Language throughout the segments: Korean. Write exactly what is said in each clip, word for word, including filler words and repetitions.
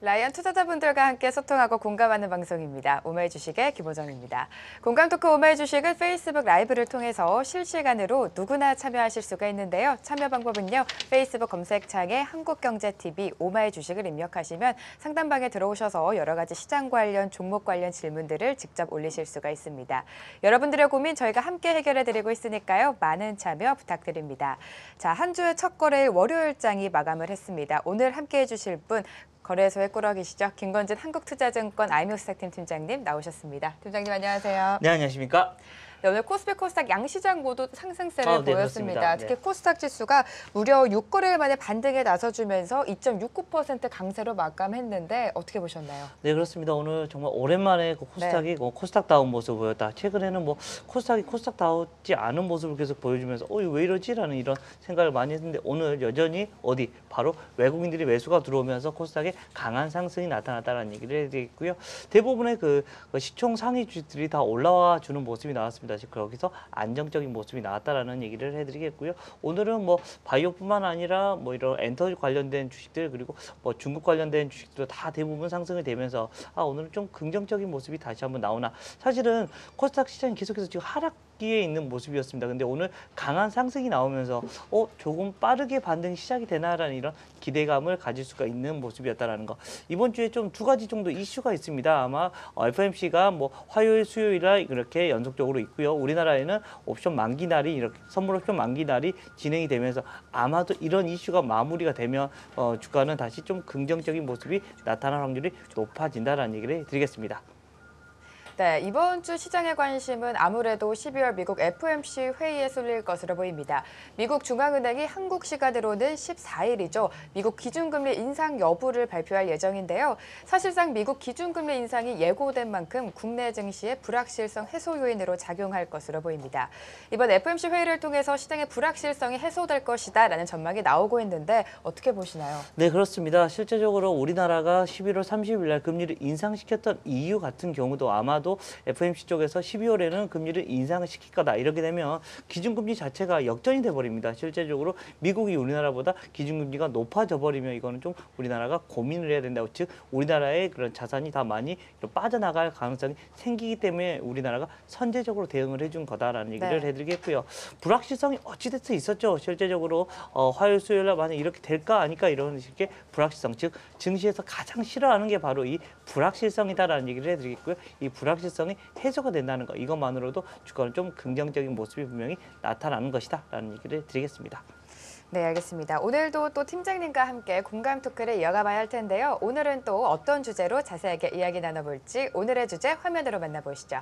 라이언 투자자분들과 함께 소통하고 공감하는 방송입니다. 오마이 주식의 김호정입니다. 공감 토크 오마이 주식은 페이스북 라이브를 통해서 실시간으로 누구나 참여하실 수가 있는데요. 참여 방법은요. 페이스북 검색창에 한국경제티비 오마이 주식을 입력하시면 상담방에 들어오셔서 여러 가지 시장 관련, 종목 관련 질문들을 직접 올리실 수가 있습니다. 여러분들의 고민 저희가 함께 해결해드리고 있으니까요. 많은 참여 부탁드립니다. 자, 한 주의 첫 거래일 월요일장이 마감을 했습니다. 오늘 함께해 주실 분 거래소의 꾸러기시죠. 김건진 한국투자증권 아이뮤스탁팀 팀장님 나오셨습니다. 팀장님 안녕하세요. 네, 안녕하십니까? 네, 오늘 코스피, 코스닥 양시장 모두 상승세를 아, 네, 보였습니다. 그렇습니다. 특히 네. 코스닥 지수가 무려 육 거래일 만에 반등에 나서주면서 이 점 육구 퍼센트 강세로 마감했는데 어떻게 보셨나요? 네, 그렇습니다. 오늘 정말 오랜만에 그 코스닥이 네. 코스닥다운 모습을 보였다. 최근에는 뭐 코스닥이 코스닥다우지 않은 모습을 계속 보여주면서 어, 왜 이러지라는 이런 생각을 많이 했는데 오늘 여전히 어디 바로 외국인들이 매수가 들어오면서 코스닥에 강한 상승이 나타났다는 얘기를 해드리겠고요. 대부분의 그, 그 시총 상위 주들이 다 올라와 주는 모습이 나왔습니다. 즉 거기서 안정적인 모습이 나왔다라는 얘기를 해드리겠고요. 오늘은 뭐 바이오뿐만 아니라 뭐 이런 엔터 관련된 주식들 그리고 뭐 중국 관련된 주식도 다 대부분 상승을 되면서 아 오늘은 좀 긍정적인 모습이 다시 한번 나오나 사실은 코스닥 시장이 계속해서 지금 하락 기에 있는 모습이었습니다. 근데 오늘 강한 상승이 나오면서 어 조금 빠르게 반등이 시작이 되나라는 이런 기대감을 가질 수가 있는 모습이었다라는 거. 이번 주에 좀 두 가지 정도 이슈가 있습니다. 아마 에프오엠씨가 뭐 화요일, 수요일날 이렇게 연속적으로 있고요. 우리나라에는 옵션 만기 날이 이렇게 선물 옵션 만기 날이 진행이 되면서 아마도 이런 이슈가 마무리가 되면 어, 주가는 다시 좀 긍정적인 모습이 나타날 확률이 높아진다라는 얘기를 드리겠습니다. 네, 이번 주 시장의 관심은 아무래도 십이월 미국 에프오엠씨 회의에 쏠릴 것으로 보입니다. 미국 중앙은행이 한국 시간으로는 십사일이죠. 미국 기준금리 인상 여부를 발표할 예정인데요. 사실상 미국 기준금리 인상이 예고된 만큼 국내 증시의 불확실성 해소 요인으로 작용할 것으로 보입니다. 이번 에프오엠씨 회의를 통해서 시장의 불확실성이 해소될 것이다라는 전망이 나오고 있는데 어떻게 보시나요? 네, 그렇습니다. 실제적으로 우리나라가 십일월 삼십일 날 금리를 인상시켰던 이유 같은 경우도 아마도 에프오엠씨 쪽에서 십이월에는 금리를 인상을 시킬 거다. 이렇게 되면 기준금리 자체가 역전이 돼버립니다. 실제적으로 미국이 우리나라보다 기준금리가 높아져 버리면 이거는 좀 우리나라가 고민을 해야 된다고. 즉 우리나라의 그런 자산이 다 많이 빠져나갈 가능성이 생기기 때문에 우리나라가 선제적으로 대응을 해준 거다라는 얘기를 네. 해드리겠고요. 불확실성이 어찌됐든 있었죠. 실제적으로 어, 화요일, 수요일날 만약 이렇게 될까 아닐까 이런 식의 불확실성. 즉 증시에서 가장 싫어하는 게 바로 이 불확실성이다라는 얘기를 해드리겠고요. 이 불확실성이 해소가 된다는 거 이것만으로도 주가는 좀 긍정적인 모습이 분명히 나타나는 것이다라는 얘기를 드리겠습니다. 네, 알겠습니다. 오늘도 또 팀장님과 함께 공감 토크를 이어가봐야 할 텐데요. 오늘은 또 어떤 주제로 자세하게 이야기 나눠볼지 오늘의 주제 화면으로 만나보시죠.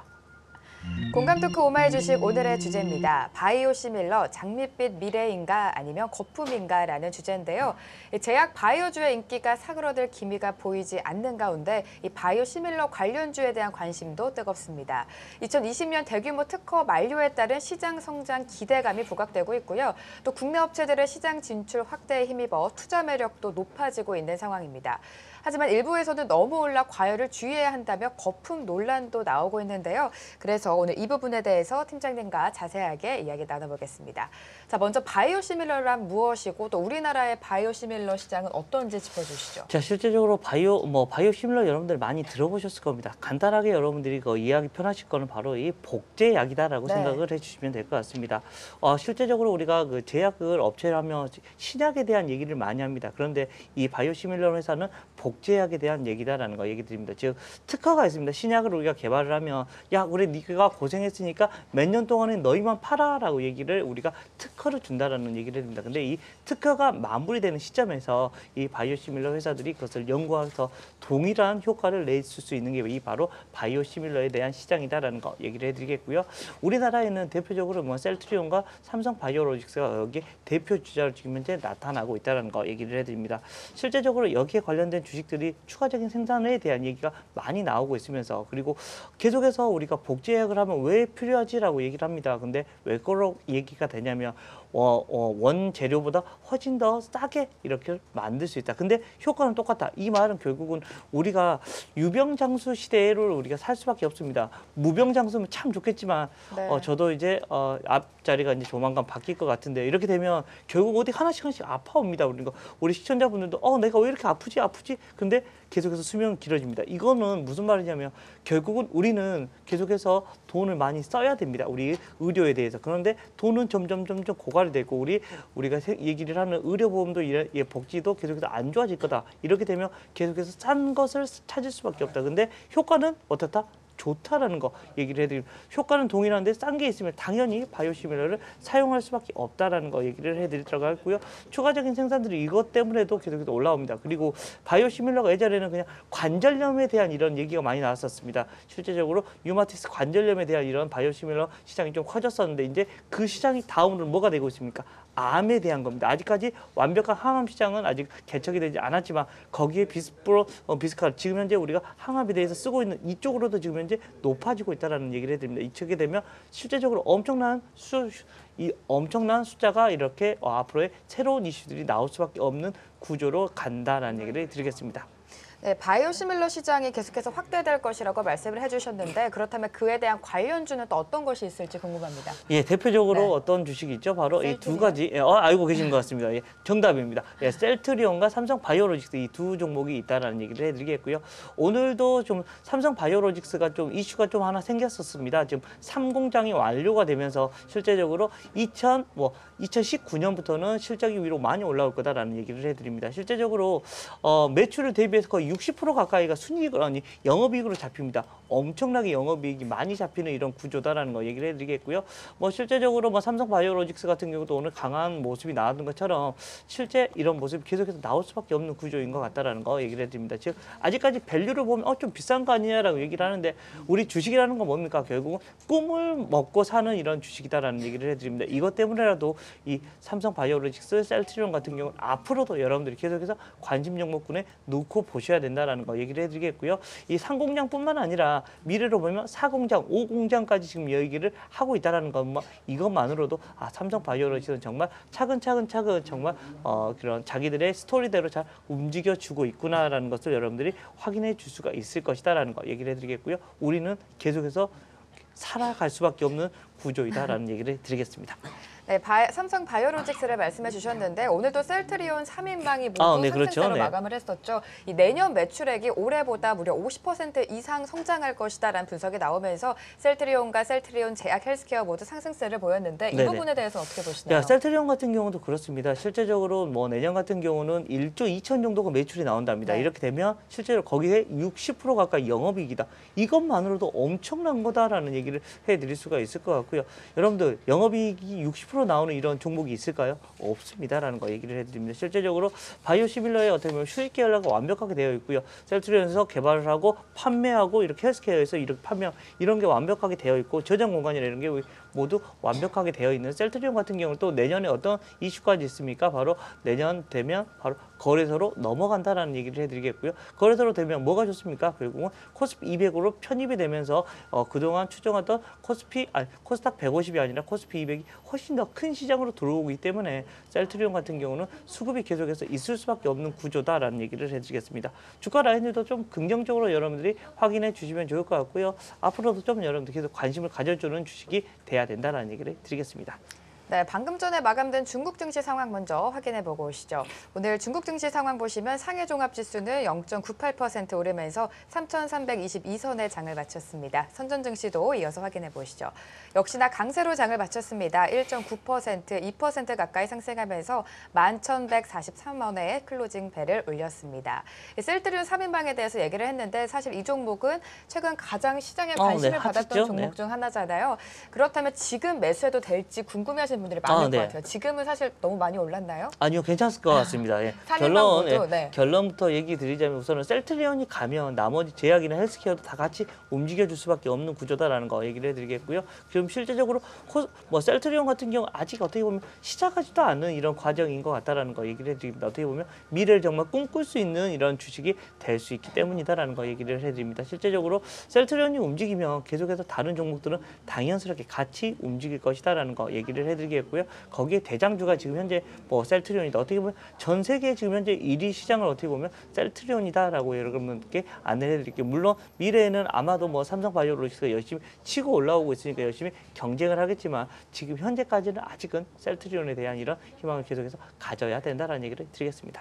공감 토크 오마이 주식 오늘의 주제입니다. 바이오시밀러 장밋빛 미래인가 아니면 거품인가라는 주제인데요. 제약 바이오주의 인기가 사그러들 기미가 보이지 않는 가운데 이 바이오시밀러 관련주에 대한 관심도 뜨겁습니다. 이천이십 년 대규모 특허 만료에 따른 시장 성장 기대감이 부각되고 있고요. 또 국내 업체들의 시장 진출 확대에 힘입어 투자 매력도 높아지고 있는 상황입니다. 하지만 일부에서는 너무 올라 과열을 주의해야 한다며 거품 논란도 나오고 있는데요. 그래서 오늘 이 부분에 대해서 팀장님과 자세하게 이야기 나눠보겠습니다. 자, 먼저 바이오시밀러란 무엇이고 또 우리나라의 바이오시밀러 시장은 어떤지 짚어주시죠. 자, 실제적으로 바이오 뭐 바이오시밀러 여러분들 많이 들어보셨을 겁니다. 간단하게 여러분들이 그 이해하기 편하실 거는 바로 이 복제약이다라고 네. 생각을 해주시면 될 것 같습니다. 어, 실제적으로 우리가 그 제약을 업체를 하면 신약에 대한 얘기를 많이 합니다. 그런데 이 바이오시밀러 회사는 복제약에 대한 얘기다라는 거 얘기 드립니다. 즉 특허가 있습니다. 신약을 우리가 개발을 하면 야 그래 네가 고생했으니까 몇 년 동안은 너희만 팔아라고 얘기를 우리가 특허를 준다라는 얘기를 해줍니다. 근데 이 특허가 마무리되는 시점에서 이 바이오시밀러 회사들이 그것을 연구해서 동일한 효과를 냈을 수 있는 게 이 바로 바이오시밀러에 대한 시장이다라는 거 얘기를 해드리겠고요. 우리나라에는 대표적으로 뭐 셀트리온과 삼성바이오로직스가 여기 대표 주자로 지금 현재 나타나고 있다는 거 얘기를 해드립니다. 실제적으로 여기에 관련된 주식들이 추가적인 생산에 대한 얘기가 많이 나오고 있으면서 그리고 계속해서 우리가 복제약을 하면 왜 필요하지라고 얘기를 합니다. 근데 왜 그런 얘기가 되냐면 어, 어, 원 재료보다 훨씬 더 싸게 이렇게 만들 수 있다. 근데 효과는 똑같다. 이 말은 결국은 우리가 유병장수 시대를 우리가 살 수밖에 없습니다. 무병장수면 참 좋겠지만 네. 어, 저도 이제 어, 앞자리가 이제 조만간 바뀔 것 같은데 이렇게 되면 결국 어디 하나씩 하나씩 아파옵니다. 그러니까 우리 시청자분들도 어 내가 왜 이렇게 아프지 아프지 근데 계속해서 수명은 길어집니다. 이거는 무슨 말이냐면 결국은 우리는 계속해서 돈을 많이 써야 됩니다. 우리 의료에 대해서. 그런데 돈은 점점 점점 고갈이 되고 우리 우리가 얘기를 하는 의료보험도 예, 복지도 계속해서 안 좋아질 거다. 이렇게 되면 계속해서 싼 것을 찾을 수밖에 없다. 근데 효과는 어떻다? 좋다라는 거 얘기를 해드립니다. 효과는 동일한데 싼 게 있으면 당연히 바이오시밀러를 사용할 수밖에 없다라는 거 얘기를 해드리도록 하고요. 추가적인 생산들이 이것 때문에도 계속해서 올라옵니다. 그리고 바이오시밀러가 예전에는 그냥 관절염에 대한 이런 얘기가 많이 나왔었습니다. 실제적으로 유마티스 관절염에 대한 이런 바이오시밀러 시장이 좀 커졌었는데 이제 그 시장이 다음으로 뭐가 되고 있습니까? 암에 대한 겁니다. 아직까지 완벽한 항암 시장은 아직 개척이 되지 않았지만 거기에 비스프로 어, 비스칼 지금 현재 우리가 항암에 대해서 쓰고 있는 이쪽으로도 지금 현재 높아지고 있다라는 얘기를 해드립니다. 이쪽에 되면 실제적으로 엄청난 수, 이 엄청난 숫자가 이렇게 어, 앞으로의 새로운 이슈들이 나올 수밖에 없는 구조로 간다라는 얘기를 드리겠습니다. 네, 바이오시밀러 시장이 계속해서 확대될 것이라고 말씀을 해주셨는데 그렇다면 그에 대한 관련주는 또 어떤 것이 있을지 궁금합니다. 예, 대표적으로 네. 어떤 주식이 있죠? 바로 이 두 셀트리온? 가지. 예, 어, 알고 계신 것 같습니다. 예, 정답입니다. 예, 셀트리온과 삼성바이오로직스 이 두 종목이 있다라는 얘기를 해드리겠고요. 오늘도 좀 삼성바이오로직스가 좀 이슈가 좀 하나 생겼었습니다. 지금 삼 공장이 완료가 되면서 실제적으로 이천 뭐 이천십구 년부터는 실적이 위로 많이 올라올 거다라는 얘기를 해드립니다. 실제적으로 어, 매출을 대비해서 거의 육십 퍼센트 가까이가 순이익 아니 영업이익으로 잡힙니다. 엄청나게 영업이익이 많이 잡히는 이런 구조다라는 거 얘기를 해드리겠고요. 뭐 실제적으로 뭐 삼성바이오로직스 같은 경우도 오늘 강한 모습이 나왔던 것처럼 실제 이런 모습이 계속해서 나올 수밖에 없는 구조인 것 같다라는 거 얘기를 해드립니다. 즉 아직까지 밸류를 보면 어, 좀 비싼 거 아니냐라고 얘기를 하는데 우리 주식이라는 건 뭡니까? 결국은 꿈을 먹고 사는 이런 주식이다라는 얘기를 해드립니다. 이것 때문에라도 이 삼성바이오로직스, 셀트리온 같은 경우는 앞으로도 여러분들이 계속해서 관심 종목군에 놓고 보셔야 된다라는 거 얘기를 해드리겠고요. 이 상공장뿐만 아니라 미래로 보면 사공장, 오공장까지 지금 얘기를 하고 있다라는 것, 뭐 이것만으로도 아 삼성바이오로직스는 정말 차근차근 차근 정말 어, 그런 자기들의 스토리대로 잘 움직여주고 있구나라는 것을 여러분들이 확인해 줄 수가 있을 것이다라는 거 얘기를 해드리겠고요. 우리는 계속해서 살아갈 수밖에 없는 구조이다라는 얘기를 드리겠습니다. 네, 바이, 삼성 바이오로직스를 말씀해 주셨는데 오늘도 셀트리온 삼 인방이 모두 아, 네, 상승세로 그렇죠. 네. 마감을 했었죠. 이 내년 매출액이 올해보다 무려 오십 퍼센트 이상 성장할 것이다라는 분석이 나오면서 셀트리온과 셀트리온 제약 헬스케어 모두 상승세를 보였는데 이 네네. 부분에 대해서 어떻게 보시나요? 야, 셀트리온 같은 경우도 그렇습니다. 실제적으로 뭐 내년 같은 경우는 일조 이천 정도가 매출이 나온답니다. 네. 이렇게 되면 실제로 거기에 육십 퍼센트 가까이 영업이익이다. 이것만으로도 엄청난 거다라는 얘기를 해드릴 수가 있을 것 같고요. 여러분들 영업이익이 육십 퍼센트 나오는 이런 종목이 있을까요? 없습니다라는 거 얘기를 해드립니다. 실제적으로 바이오시밀러의 어떻게 보면 수익 계열화가 완벽하게 되어 있고요. 셀트리온에서 개발을 하고 판매하고 이렇게 헬스케어에서 이렇게 판매 이런 게 완벽하게 되어 있고 저장 공간이나 이런 게 모두 완벽하게 되어 있는 셀트리온 같은 경우는 또 내년에 어떤 이슈까지 있습니까? 바로 내년 되면 바로 거래소로 넘어간다라는 얘기를 해드리겠고요. 거래소로 되면 뭐가 좋습니까? 결국은 코스피 이백으로 편입이 되면서 어, 그동안 추정하던 코스피 아니 코스닥 백오십이 아니라 코스피 이백이 훨씬 더 큰 시장으로 들어오기 때문에 셀트리온 같은 경우는 수급이 계속해서 있을 수밖에 없는 구조다라는 얘기를 해드리겠습니다. 주가 라인들도 좀 긍정적으로 여러분들이 확인해 주시면 좋을 것 같고요. 앞으로도 좀 여러분들 계속 관심을 가져주는 주식이 돼야 된다라는 얘기를 드리겠습니다. 네, 방금 전에 마감된 중국 증시 상황 먼저 확인해 보고 오시죠. 오늘 중국 증시 상황 보시면 상해 종합 지수는 영 점 구팔 퍼센트 오르면서 삼천삼백이십이 선에 장을 마쳤습니다. 선전 증시도 이어서 확인해 보시죠. 역시나 강세로 장을 마쳤습니다. 일 점 구 퍼센트, 이 퍼센트 가까이 상승하면서 만 천백사십삼 원에 클로징 벨을 울렸습니다. 셀트리온 삼 인방에 대해서 얘기를 했는데 사실 이 종목은 최근 가장 시장에 관심을 어, 네, 받았던 핫했죠? 종목 네. 중 하나잖아요. 그렇다면 지금 매수해도 될지 궁금해하시는 분들이 많을 아, 네. 것 같아요. 지금은 사실 너무 많이 올랐나요? 아니요, 괜찮을 것 같습니다. 예. 삼 인방 결론, 모두, 예, 네. 결론부터 얘기 드리자면 우선은 셀트리온이 가면 나머지 제약이나 헬스케어도 다 같이 움직여줄 수밖에 없는 구조다라는 거 얘기를 해드리겠고요. 지금 실제적으로 코, 뭐 셀트리온 같은 경우 아직 어떻게 보면 시작하지도 않은 이런 과정인 것 같다라는 거 얘기를 해드립니다. 어떻게 보면 미래를 정말 꿈꿀 수 있는 이런 주식이 될 수 있기 때문이다라는 거 얘기를 해드립니다. 실제적으로 셀트리온이 움직이면 계속해서 다른 종목들은 당연스럽게 같이 움직일 것이다라는 거 얘기를 해드리겠고요. 거기에 대장주가 지금 현재 뭐 셀트리온이다. 어떻게 보면 전 세계 지금 현재 일 위 시장을 어떻게 보면 셀트리온이다라고 여러분께 안내를 해드릴게요. 물론 미래에는 아마도 뭐 삼성바이오로직스가 열심히 치고 올라오고 있으니까 열심히 경쟁을 하겠지만 지금 현재까지는 아직은 셀트리온에 대한 이런 희망을 계속해서 가져야 된다라는 얘기를 드리겠습니다.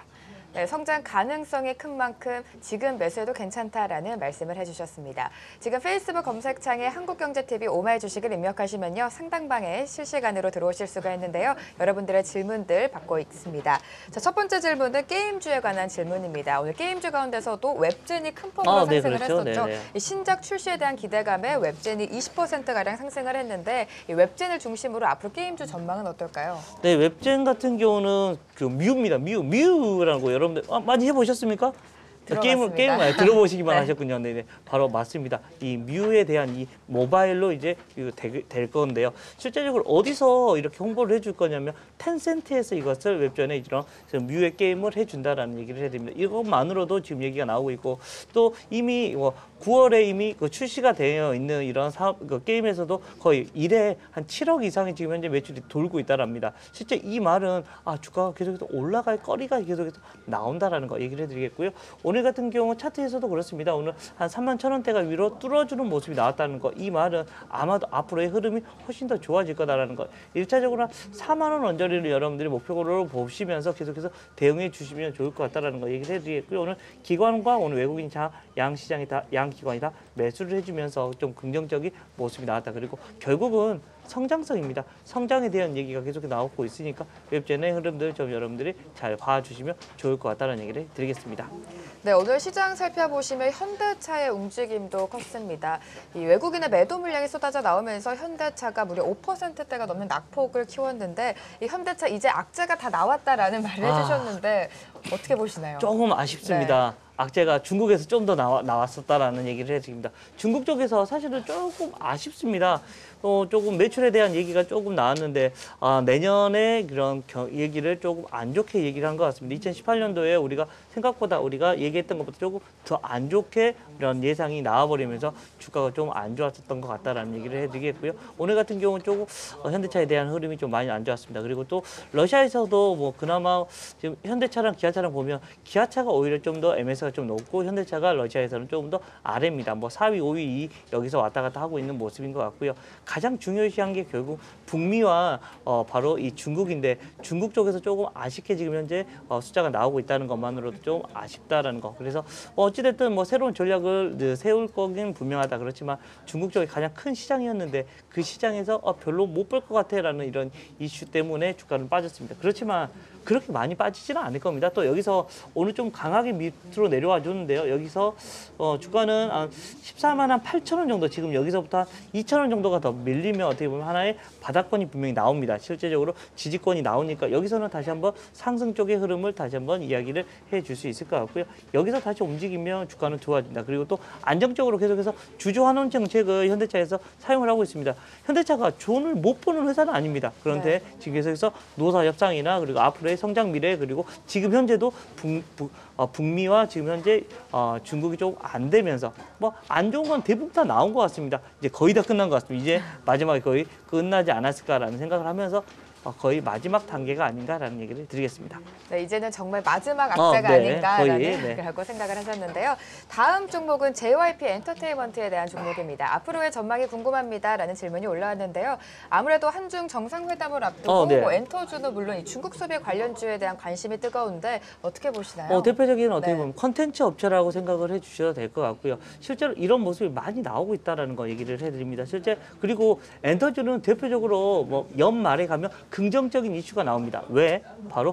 네, 성장 가능성이 큰 만큼 지금 매수해도 괜찮다라는 말씀을 해주셨습니다. 지금 페이스북 검색창에 한국경제티비 오마이 주식을 입력하시면요. 상단방에 실시간으로 들어오실 수가 있는데요. 여러분들의 질문들 받고 있습니다. 자, 첫 번째 질문은 게임주에 관한 질문입니다. 오늘 게임주 가운데서도 웹젠이 큰 폭으로 아, 네, 상승을 그렇죠. 했었죠. 네, 네. 이 신작 출시에 대한 기대감에 웹젠이 이십 퍼센트가량 상승을 했는데 이 웹젠을 중심으로 앞으로 게임주 전망은 어떨까요? 네, 웹젠 같은 경우는 그 뮤입니다. 뮤, 뮤라고 여러분들 아, 많이 해보셨습니까? 게임을 들어봤습니다. 게임 많이 들어보시기만 네. 하셨군요. 네, 네, 바로 맞습니다. 이 뮤에 대한 이 모바일로 이제 이거 되, 될 건데요. 실제적으로 어디서 이렇게 홍보를 해줄 거냐면 텐센트에서 이것을 웹전에 이런 뮤의 게임을 해준다라는 얘기를 해야 됩니다. 이것만으로도 지금 얘기가 나오고 있고 또 이미 뭐 구월에 이미 그 출시가 되어 있는 이런 사업 그 게임에서도 거의 일에 한 칠억 이상이 지금 현재 매출이 돌고 있다랍니다. 실제 이 말은 아 주가가 계속해서 올라갈 거리가 계속해서 나온다라는 거 얘기를 해드리겠고요. 오늘 같은 경우 차트에서도 그렇습니다. 오늘 한 삼만 천 원대가 위로 뚫어주는 모습이 나왔다는 거. 이 말은 아마도 앞으로의 흐름이 훨씬 더 좋아질 거다라는 거. 일차적으로 사만 원 언저리를 여러분들이 목표로 보시면서 계속해서 대응해 주시면 좋을 것 같다라는 거 얘기를 해드리겠고요. 오늘 기관과 오늘 외국인 자, 양 시장이 다, 양 기관이 다 매수를 해주면서 좀 긍정적인 모습이 나왔다. 그리고 결국은 성장성입니다. 성장에 대한 얘기가 계속 나오고 있으니까 웹젠의 흐름들 좀 여러분들이 잘 봐주시면 좋을 것 같다는 얘기를 드리겠습니다. 네, 오늘 시장 살펴보시면 현대차의 움직임도 컸습니다. 이 외국인의 매도 물량이 쏟아져 나오면서 현대차가 무려 오 퍼센트대가 넘는 낙폭을 키웠는데 이 현대차 이제 악재가 다 나왔다라는 말을 아. 해주셨는데 어떻게 보시나요? 조금 아쉽습니다. 네. 악재가 중국에서 좀 더 나왔었다라는 얘기를 해드립니다. 중국 쪽에서 사실은 조금 아쉽습니다. 어, 조금 매출에 대한 얘기가 조금 나왔는데 아, 내년에 그런 겨, 얘기를 조금 안 좋게 얘기를 한 것 같습니다. 이천십팔 년도에 우리가 생각보다 우리가 얘기했던 것보다 조금 더 안 좋게 이런 예상이 나와버리면서 주가가 좀 안 좋았었던 것 같다라는 얘기를 해드리겠고요. 오늘 같은 경우는 조금 어, 현대차에 대한 흐름이 좀 많이 안 좋았습니다. 그리고 또 러시아에서도 뭐 그나마 지금 현대차랑 기아차랑 보면 기아차가 오히려 좀 더 엠에스가 좀 높고 현대차가 러시아에서는 조금 더 아래입니다. 뭐 사 위, 오 위, 이 위 여기서 왔다 갔다 하고 있는 모습인 것 같고요. 가장 중요시한 게 결국 북미와 어, 바로 이 중국인데 중국 쪽에서 조금 아쉽게 지금 현재 어, 숫자가 나오고 있다는 것만으로도 좀 아쉽다라는 거. 그래서 어, 어찌됐든 뭐 새로운 전략을 세울 거긴 분명하다. 그렇지만 중국 쪽이 가장 큰 시장이었는데 그 시장에서 어, 별로 못 볼 것 같아라는 이런 이슈 때문에 주가는 빠졌습니다. 그렇지만 그렇게 많이 빠지지는 않을 겁니다. 또 여기서 오늘 좀 강하게 밑으로 내려와 줬는데요. 여기서 어, 주가는 한 십사만 한 팔천 원 정도 지금 여기서부터 한 이천 원 정도가 더 밀리면 어떻게 보면 하나의 바닥권이 분명히 나옵니다. 실제적으로 지지권이 나오니까 여기서는 다시 한번 상승 쪽의 흐름을 다시 한번 이야기를 해줄 수 있을 것 같고요. 여기서 다시 움직이면 주가는 좋아진다. 그리고 또 안정적으로 계속해서 주주환원 정책을 현대차에서 사용을 하고 있습니다. 현대차가 돈을 못 버는 회사는 아닙니다. 그런데 네. 지금 계속해서 노사 협상이나 그리고 앞으로의 성장 미래 그리고 지금 현재도 북, 북, 어, 북미와 지금 현재 어, 중국이 좀 안 되면서 뭐 안 좋은 건 대부분 다 나온 것 같습니다. 이제 거의 다 끝난 것 같습니다. 이제 마지막에 거의 끝나지 않았을까라는 생각을 하면서 어, 거의 마지막 단계가 아닌가라는 얘기를 드리겠습니다. 네, 이제는 정말 마지막 악재가 어, 네, 아닌가라는 네. 그라고 생각을 하셨는데요. 다음 종목은 제이와이피 엔터테인먼트에 대한 종목입니다. 앞으로의 전망이 궁금합니다라는 질문이 올라왔는데요. 아무래도 한중 정상회담을 앞두고 어, 네. 뭐 엔터주는 물론 이 중국 소비 관련주에 대한 관심이 뜨거운데 어떻게 보시나요? 어, 대표적인 어떻게 보면 컨텐츠 네. 업체라고 생각을 해주셔도 될 것 같고요. 실제로 이런 모습이 많이 나오고 있다는 거 얘기를 해드립니다. 실제 그리고 엔터주는 대표적으로 뭐 연말에 가면 긍정적인 이슈가 나옵니다. 왜? 바로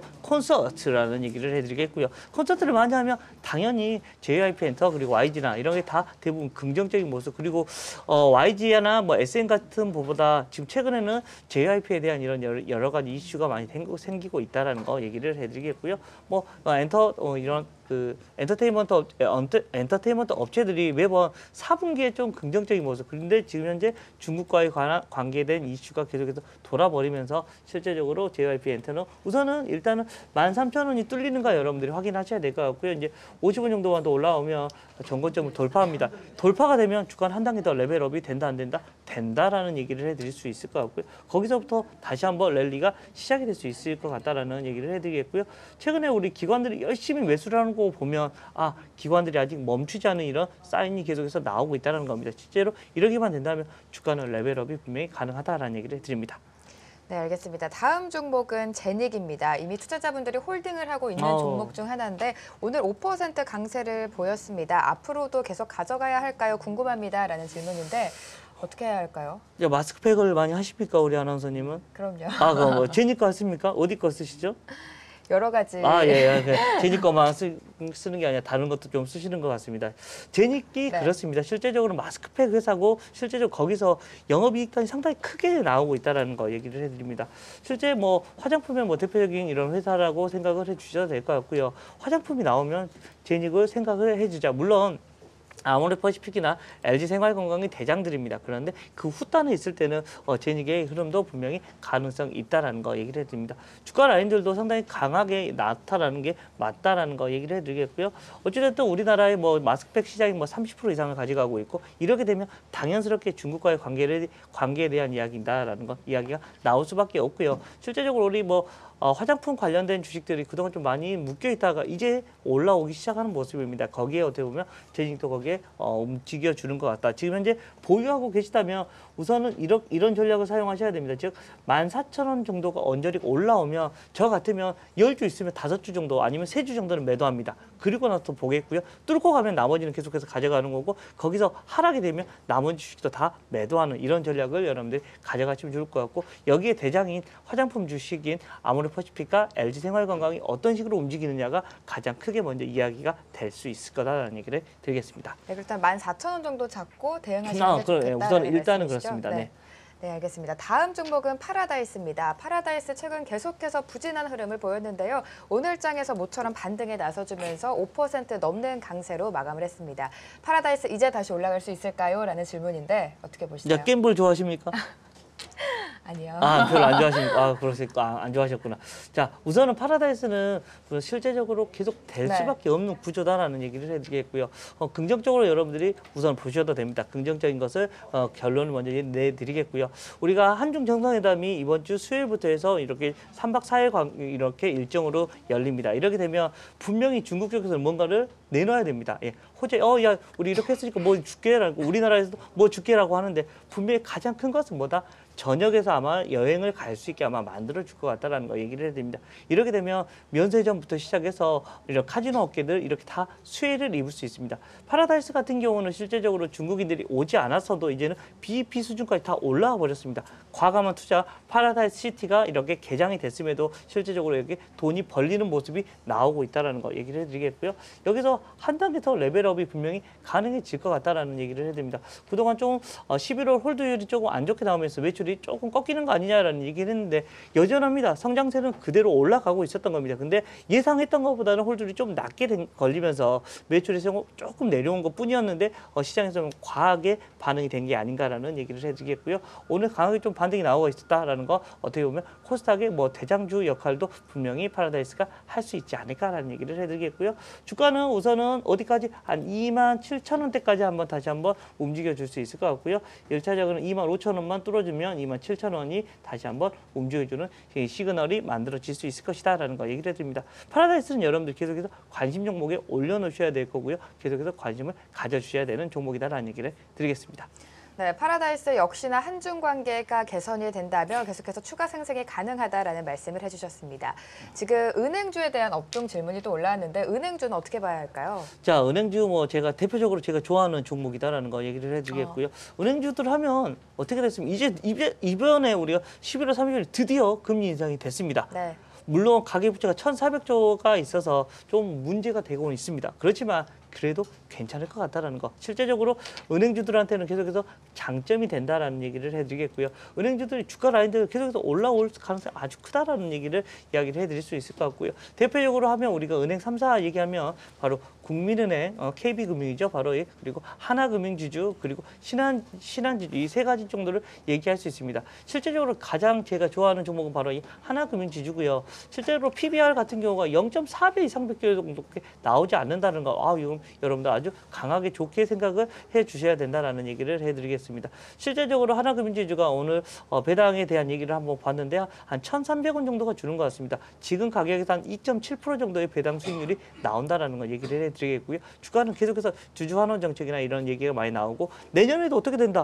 콘서트라는 얘기를 해드리겠고요. 콘서트를 많이 하면 당연히 제이와이피 엔터 그리고 와이지나 이런 게 다 대부분 긍정적인 모습 그리고 어, 와이지나 뭐 에스엔 같은 부분보다 지금 최근에는 제이와이피에 대한 이런 여러, 여러 가지 이슈가 많이 생기고 있다는 거 얘기를 해드리겠고요. 뭐 어, 엔터 어, 이런 그 엔터테인먼트 업, 엔터테인먼트 업체들이 매번 사 분기에 좀 긍정적인 모습. 그런데 지금 현재 중국과의 관한, 관계된 이슈가 계속해서 돌아버리면서 실제적으로 제이와이피 엔터는 우선은 일단은 만 삼천 원이 뚫리는가 여러분들이 확인하셔야 될 것 같고요. 이제 오십 원 정도만 더 올라오면 정고점을 돌파합니다. 돌파가 되면 주가는 한 단계 더 레벨업이 된다 안 된다? 된다라는 얘기를 해드릴 수 있을 것 같고요. 거기서부터 다시 한번 랠리가 시작이 될 수 있을 것 같다라는 얘기를 해드리겠고요. 최근에 우리 기관들이 열심히 매수를 하는 거 보면 아 기관들이 아직 멈추지 않은 이런 사인이 계속해서 나오고 있다는 겁니다. 실제로 이러기만 된다면 주가는 레벨업이 분명히 가능하다라는 얘기를 드립니다. 네, 알겠습니다. 다음 종목은 제닉입니다. 이미 투자자분들이 홀딩을 하고 있는 어. 종목 중 하나인데 오늘 오 퍼센트 강세를 보였습니다. 앞으로도 계속 가져가야 할까요? 궁금합니다. 라는 질문인데 어떻게 해야 할까요? 이제 마스크팩을 많이 하십니까, 우리 아나운서님은? 그럼요. 아, 그거 뭐 제니 거 하십니까? 어디 거 쓰시죠? 여러 가지. 아, 예, 예. 그 제니 거만 쓰, 쓰는 게 아니라 다른 것도 좀 쓰시는 것 같습니다. 제니끼 네. 그렇습니다. 실제적으로 마스크팩 회사고 실제적으로 거기서 영업이익단이 상당히 크게 나오고 있다는 거 얘기를 해드립니다. 실제 뭐 화장품의 뭐 대표적인 이런 회사라고 생각을 해주셔도 될 것 같고요. 화장품이 나오면 제닉을 생각을 해주자. 물론 아모레퍼시픽이나 엘지생활건강이 대장들입니다. 그런데 그 후단에 있을 때는 어, 제닉의 흐름도 분명히 가능성이 있다라는 거 얘기를 해드립니다. 주가 라인들도 상당히 강하게 나타나는 게 맞다라는 거 얘기를 해드리겠고요. 어찌됐든 우리나라의 뭐 마스크팩 시장이 뭐 삼십 퍼센트 이상을 가져가고 있고 이렇게 되면 당연스럽게 중국과의 관계를 관계에 대한 이야기다라는 거 이야기가 나올 수밖에 없고요. 실제적으로 우리 뭐 어, 화장품 관련된 주식들이 그동안 좀 많이 묶여 있다가 이제 올라오기 시작하는 모습입니다. 거기에 어떻게 보면 제닉도 거기에 어, 움직여 주는 것 같다. 지금 현재 보유하고 계시다면 우선은 이런, 이런 전략을 사용하셔야 됩니다. 즉 만 사천 원 정도가 언저리 올라오면 저 같으면 열 주 있으면 다섯 주 정도 아니면 세 주 정도는 매도합니다. 그리고 나서 보겠고요. 뚫고 가면 나머지는 계속해서 가져가는 거고 거기서 하락이 되면 나머지 주식도 다 매도하는 이런 전략을 여러분들이 가져가시면 좋을 것 같고 여기에 대장인 화장품 주식인 아모레퍼시픽과 엘지생활건강이 어떤 식으로 움직이느냐가 가장 크게 먼저 이야기가 될 수 있을 거다라는 얘기를 드리겠습니다. 네, 일단 만 사천 원 정도 잡고 대응하시는 아, 게 그럼, 예, 좋겠다는 우선 일단은 말씀이시죠? 그렇습니다. 네. 네, 알겠습니다. 다음 종목은 파라다이스입니다. 파라다이스 최근 계속해서 부진한 흐름을 보였는데요. 오늘 장에서 모처럼 반등에 나서주면서 오 퍼센트 넘는 강세로 마감을 했습니다. 파라다이스 이제 다시 올라갈 수 있을까요? 라는 질문인데 어떻게 보시나요? 자, 갬블 좋아하십니까? 아니요. 아, 별로 안 좋아하십니까? 아, 그러실까? 아, 안 좋아하셨구나. 자, 우선은 파라다이스는 그 실제적으로 계속 될 네. 수밖에 없는 구조다라는 얘기를 해드리겠고요. 어, 긍정적으로 여러분들이 우선 보셔도 됩니다. 긍정적인 것을 어, 결론을 먼저 내드리겠고요. 우리가 한중 정상회담이 이번 주 수요일부터 해서 이렇게 삼 박 사 일 이렇게 일정으로 열립니다. 이렇게 되면 분명히 중국 쪽에서 뭔가를 내놔야 됩니다. 예. 호재, 어, 야, 우리 이렇게 했으니까 뭐 줄게라고 우리나라에서도 뭐 줄게라고 하는데 분명히 가장 큰 것은 뭐다? 저녁에서 아마 여행을 갈 수 있게 아마 만들어 줄 것 같다라는 거 얘기를 해야 됩니다. 이렇게 되면 면세점부터 시작해서 이런 카지노 업계들 이렇게 다 수혜를 입을 수 있습니다. 파라다이스 같은 경우는 실제적으로 중국인들이 오지 않았어도 이제는 비이피 수준까지 다 올라와 버렸습니다. 과감한 투자 파라다이스 시티가 이렇게 개장이 됐음에도 실제적으로 이렇게 돈이 벌리는 모습이 나오고 있다는 거 얘기를 해드리겠고요. 여기서 한 단계 더 레벨업이 분명히 가능해질 것 같다라는 얘기를 해드립니다. 그동안 좀 십일월 홀드율이 조금 안 좋게 나오면서 매출 이 조금 꺾이는 거 아니냐라는 얘기를 했는데 여전합니다. 성장세는 그대로 올라가고 있었던 겁니다. 근데 예상했던 것보다는 홀드율이 좀 낮게 된, 걸리면서 매출이 조금 내려온 것 뿐이었는데 어, 시장에서는 과하게 반응이 된 게 아닌가라는 얘기를 해드리겠고요. 오늘 강하게 좀 반등이 나오고 있었다라는 거 어떻게 보면 코스닥의 뭐 대장주 역할도 분명히 파라다이스가 할 수 있지 않을까라는 얘기를 해드리겠고요. 주가는 우선은 어디까지 한 이만 칠천 원대까지 한번 다시 한번 움직여 줄 수 있을 것 같고요. 일 차적으로는 이만 오천 원만 뚫어주면 이만 칠천 원이 다시 한번 움직여주는 시그널이 만들어질 수 있을 것이다라는 거 얘기를 해드립니다. 파라다이스는 여러분들 계속해서 관심 종목에 올려놓으셔야 될 거고요. 계속해서 관심을 가져주셔야 되는 종목이다라는 얘기를 드리겠습니다. 네, 파라다이스 역시나 한중 관계가 개선이 된다면 계속해서 추가 상승이 가능하다라는 말씀을 해주셨습니다. 지금 은행주에 대한 업종 질문이 또 올라왔는데 은행주는 어떻게 봐야 할까요? 자, 은행주 뭐 제가 대표적으로 제가 좋아하는 종목이다라는 거 얘기를 해드리겠고요. 어. 은행주들 하면 어떻게 됐습니까? 이제 이번에 우리가 십일월 삼십일 드디어 금리 인상이 됐습니다. 네. 물론 가계부채가 천사백 조가 있어서 좀 문제가 되고 있습니다. 그렇지만 그래도 괜찮을 것 같다라는 거. 실제적으로 은행주들한테는 계속해서 장점이 된다라는 얘기를 해드리겠고요. 은행주들이 주가 라인들 계속해서 올라올 가능성이 아주 크다라는 얘기를 이야기를 해드릴 수 있을 것 같고요. 대표적으로 하면 우리가 은행 삼 사 얘기하면 바로 국민은행, 어, 케이비금융이죠. 바로 이, 그리고 하나금융지주, 그리고 신한, 신한지주 이 세 가지 정도를 얘기할 수 있습니다. 실제적으로 가장 제가 좋아하는 종목은 바로 이 하나금융지주고요. 실제로 피비알 같은 경우가 영 점 사 배 이상 비교 정도밖에 나오지 않는다는 거. 아, 이건 여러분들 아주 강하게 좋게 생각을 해 주셔야 된다라는 얘기를 해드리겠습니다. 실제적으로 하나금융지주가 오늘 어, 배당에 대한 얘기를 한번 봤는데 한 천삼백 원 정도가 주는 것 같습니다. 지금 가격에서 한 이 점 칠 퍼센트 정도의 배당 수익률이 나온다라는 거 얘기를 해드리겠고요. 주가는 계속해서 주주환원 정책이나 이런 얘기가 많이 나오고 내년에도 어떻게 된다?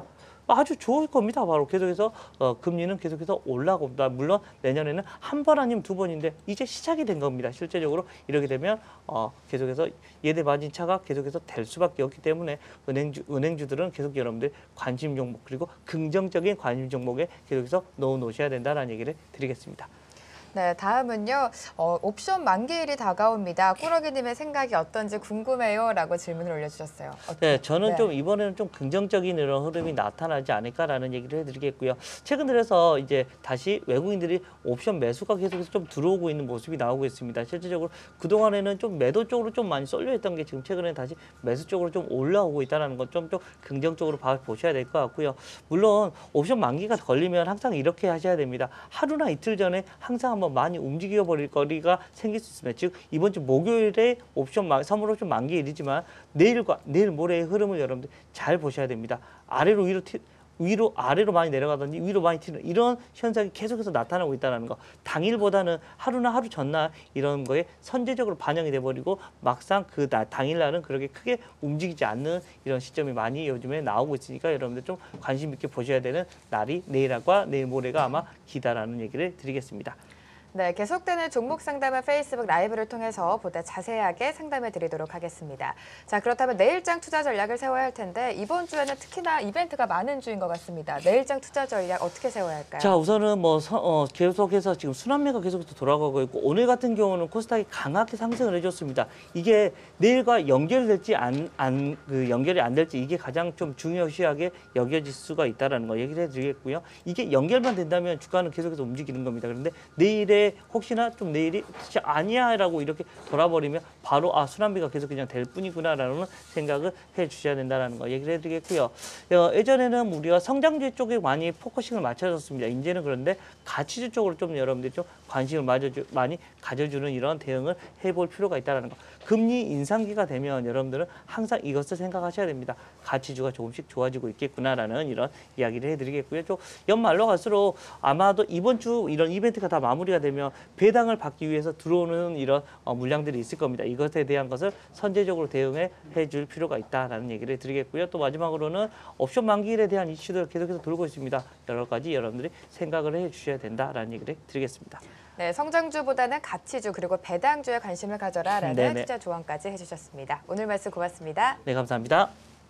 아주 좋을 겁니다. 바로 계속해서 어, 금리는 계속해서 올라가고 있다. 물론 내년에는 한 번 아니면 두 번인데 이제 시작이 된 겁니다. 실제적으로 이렇게 되면 어, 계속해서 예대 마진 차가 계속해서 될 수밖에 없기 때문에 은행주, 은행주들은 계속 여러분들 관심 종목 그리고 긍정적인 관심 종목에 계속해서 넣어 놓으셔야 된다는 얘기를 드리겠습니다. 네, 다음은요. 어, 옵션 만기일이 다가옵니다. 꾸러기님의 생각이 어떤지 궁금해요. 라고 질문을 올려주셨어요. 어떻게? 네, 저는 네. 좀 이번에는 좀 긍정적인 이런 흐름이 나타나지 않을까라는 얘기를 해드리겠고요. 최근 들어서 이제 다시 외국인들이 옵션 매수가 계속해서 좀 들어오고 있는 모습이 나오고 있습니다. 실질적으로 그동안에는 좀 매도 쪽으로 좀 많이 쏠려있던 게 지금 최근에 다시 매수 쪽으로 좀 올라오고 있다는 건 좀 좀 긍정적으로 보셔야 될 것 같고요. 물론 옵션 만기가 걸리면 항상 이렇게 하셔야 됩니다. 하루나 이틀 전에 항상 한번 많이 움직여 버릴 거리가 생길 수 있습니다. 즉 이번 주 목요일에 옵션 만, 선물 옵션 만기일이지만 내일과 내일 모레의 흐름을 여러분들 잘 보셔야 됩니다. 아래로 위로 튀, 위로 아래로 많이 내려가든지 위로 많이 튀는 이런 현상이 계속해서 나타나고 있다는 거. 당일보다는 하루나 하루 전날 이런 거에 선제적으로 반영이 돼버리고 막상 그 나, 당일날은 그렇게 크게 움직이지 않는 이런 시점이 많이 요즘에 나오고 있으니까 여러분들 좀 관심 있게 보셔야 되는 날이 내일과 내일 모레가 아마 기다라는 얘기를 드리겠습니다. 네, 계속되는 종목 상담은 페이스북 라이브를 통해서 보다 자세하게 상담해 드리도록 하겠습니다. 자, 그렇다면 내일장 투자 전략을 세워야 할 텐데 이번 주에는 특히나 이벤트가 많은 주인 것 같습니다. 내일장 투자 전략 어떻게 세워야 할까요? 자, 우선은 뭐 서, 어, 계속해서 지금 순환매가 계속해서 돌아가고 있고 오늘 같은 경우는 코스닥이 강하게 상승을 해줬습니다. 이게 내일과 연결될지 안, 안, 그 연결이 안 될지 이게 가장 좀 중요시하게 여겨질 수가 있다는 거 얘기를 해드리겠고요. 이게 연결만 된다면 주가는 계속해서 움직이는 겁니다. 그런데 내일에 혹시나 좀 내일이 진짜 아니야라고 이렇게 돌아버리면 바로 아 순환비가 계속 그냥 될 뿐이구나라는 생각을 해주셔야 된다는 거 얘기를 해드리겠고요. 어, 예전에는 우리가 성장주 쪽에 많이 포커싱을 맞춰줬습니다. 이제는 그런데 가치주 쪽으로 좀 여러분들이 좀 관심을 맞아주, 많이 가져주는 이런 대응을 해볼 필요가 있다는 거. 금리 인상기가 되면 여러분들은 항상 이것을 생각하셔야 됩니다. 가치주가 조금씩 좋아지고 있겠구나라는 이런 이야기를 해드리겠고요. 좀 연말로 갈수록 아마도 이번 주 이런 이벤트가 다 마무리가 되면 배당을 받기 위해서 들어오는 이런 어, 물량들이 있을 겁니다. 이것에 대한 것을 선제적으로 대응해 줄 필요가 있다라는 얘기를 드리겠고요. 또 마지막으로는 옵션 만기일에 대한 이슈들 계속해서 돌고 있습니다. 여러 가지 여러분들이 생각을 해주셔야 된다라는 얘기를 드리겠습니다. 네, 성장주보다는 가치주 그리고 배당주에 관심을 가져라라는 네네. 투자 조언까지 해주셨습니다. 오늘 말씀 고맙습니다. 네, 감사합니다.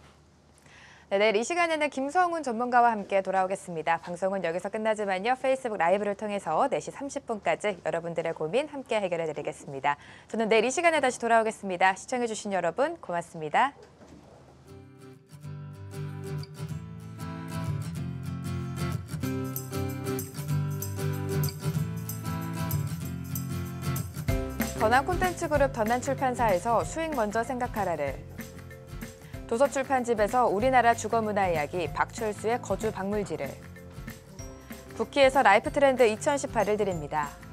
네, 내일 이 시간에는 김성훈 전문가와 함께 돌아오겠습니다. 방송은 여기서 끝나지만요. 페이스북 라이브를 통해서 네 시 삼십 분까지 여러분들의 고민 함께 해결해 드리겠습니다. 저는 내일 이 시간에 다시 돌아오겠습니다. 시청해 주신 여러분 고맙습니다. 더난 콘텐츠 그룹 더난 출판사에서 수익 먼저 생각하라를, 도서출판집에서 우리나라 주거문화 이야기 박철수의 거주 박물지를, 부키에서 라이프 트렌드 이천십팔을 드립니다.